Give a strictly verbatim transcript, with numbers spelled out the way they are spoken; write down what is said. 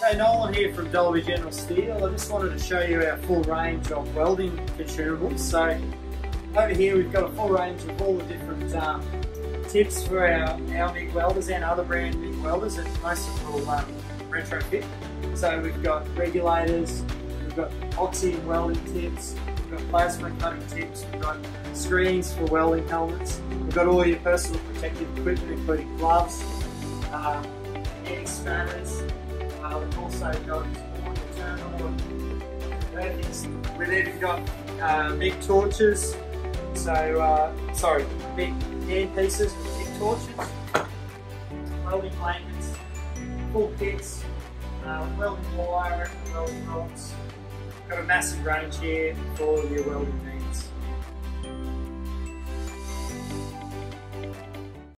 Hey, Nolan here from Dalby General Steel. I just wanted to show you our full range of welding consumables. So over here we've got a full range of all the different um, tips for our, our MIG welders and other brand MIG welders, and most of them will um, retrofit. So we've got regulators, we've got oxy and welding tips, we've got plasma cutting tips, we've got screens for welding helmets, we've got all your personal protective equipment including gloves, um, anti-spanners. Uh, we've also got all your terminal and vertics. We've even got uh, MIG torches, so uh, sorry, MIG hand pieces with MIG torches, welding blankets, full kits, uh, welding wire, welding rods. Got a massive range here for all of your welding needs.